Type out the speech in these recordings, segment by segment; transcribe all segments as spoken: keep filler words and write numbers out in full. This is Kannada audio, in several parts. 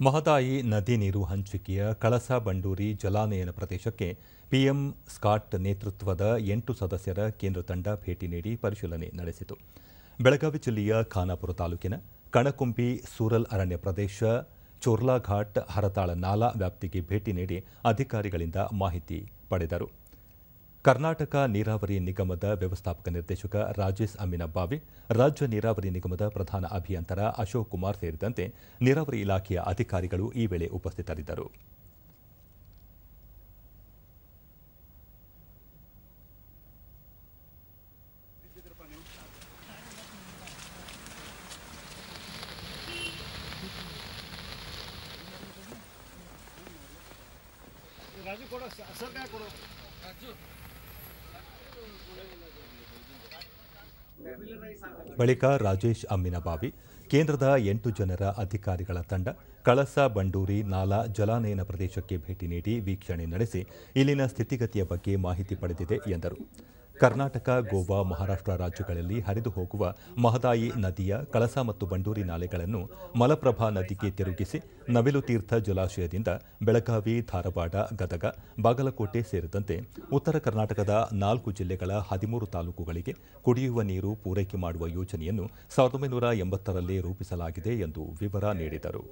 ಮಹದಾಯಿ ನದಿ ನೀರು ಹಂಚಿಕೆಯ ಕಳಸಾ-ಬಂಡೂರಿ ಜಲಾನಯನ ಪ್ರದೇಶಕ್ಕೆ ಪಿಎಂ ಸ್ಕಾಟ್ ನೇತೃತ್ವದ ಎಂಟು ಸದಸ್ಯರ ಕೇಂದ್ರ ತಂಡ ಭೇಟಿ ನೀಡಿ ಪರಿಶೀಲನೆ ನಡೆಸಿತು. ಬೆಳಗಾವಿ ಜಿಲ್ಲೆಯ ಖಾನಾಪುರ ತಾಲೂಕಿನ ಕಣಕುಂಬಿ ಸೂರಲ್ ಅರಣ್ಯ ಪ್ರದೇಶ, ಚೋರ್ಲಾಘಾಟ್, ಹರತಾಳ ನಾಲಾ ವ್ಯಾಪ್ತಿಗೆ ಭೇಟಿ ನೀಡಿ ಅಧಿಕಾರಿಗಳಿಂದ ಮಾಹಿತಿ ಪಡೆದರು. ಕರ್ನಾಟಕ ನೀರಾವರಿ ನಿಗಮದ ವ್ಯವಸ್ಥಾಪಕ ನಿರ್ದೇಶಕ ರಾಜೇಶ್ ಅಮ್ಮಿನಬಾವಿ, ರಾಜ್ಯ ನೀರಾವರಿ ನಿಗಮದ ಪ್ರಧಾನ ಅಭಿಯಂತರ ಅಶೋಕ್ ಕುಮಾರ್ ಸೇರಿದಂತೆ ನೀರಾವರಿ ಇಲಾಖೆಯ ಅಧಿಕಾರಿಗಳು ಈ ವೇಳೆ ಉಪಸ್ಥಿತರಿದ್ದರು. ಬಳಿಕ ರಾಜೇಶ್ ಅಮ್ಮಿನಬಾವಿ, ಕೇಂದ್ರದ ಎಂಟು ಜನರ ಅಧಿಕಾರಿಗಳ ತಂಡ ಕಳಸಾ-ಬಂಡೂರಿ ನಾಲಾ ಜಲಾನಯನ ಪ್ರದೇಶಕ್ಕೆ ಭೇಟಿ ನೀಡಿ ವೀಕ್ಷಣೆ ನಡೆಸಿ ಇಲ್ಲಿನ ಸ್ಥಿತಿಗತಿಯ ಬಗ್ಗೆ ಮಾಹಿತಿ ಪಡೆದಿದೆ ಎಂದರು. ಕರ್ನಾಟಕ, ಗೋವಾ, ಮಹಾರಾಷ್ಟ್ರ ರಾಜ್ಯಗಳಲ್ಲಿ ಹರಿದು ಹೋಗುವ ಮಹದಾಯಿ ನದಿಯ ಕಳಸಾ ಮತ್ತು ಬಂಡೂರಿ ನಾಲೆಗಳನ್ನು ಮಲಪ್ರಭಾ ನದಿಗೆ ತಿರುಗಿಸಿ ನವಿಲುತೀರ್ಥ ಜಲಾಶಯದಿಂದ ಬೆಳಗಾವಿ, ಧಾರವಾಡ, ಗದಗ, ಬಾಗಲಕೋಟೆ ಸೇರಿದಂತೆ ಉತ್ತರ ಕರ್ನಾಟಕದ ನಾಲ್ಕು ಜಿಲ್ಲೆಗಳ ಹದಿಮೂರು ತಾಲೂಕುಗಳಿಗೆ ಕುಡಿಯುವ ನೀರು ಪೂರೈಕೆ ಮಾಡುವ ಯೋಜನೆಯನ್ನು ಸಾವಿರದ ಒಂಬೈನೂರ ಎಂಬತ್ತರಲ್ಲೇ ರೂಪಿಸಲಾಗಿದೆ ಎಂದು ವಿವರ ನೀಡಿದರು.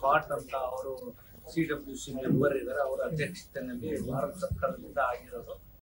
ಸಿ ಡಬ್ಲ್ಯೂ ಸಿ ಮೆಂಬರ್ ಇದ್ದಾರೆ, ಅವರ ಅಧ್ಯಕ್ಷತೆಯಲ್ಲಿ ಭಾರತ ಸರ್ಕಾರದಿಂದ ಆಗಿರೋದು.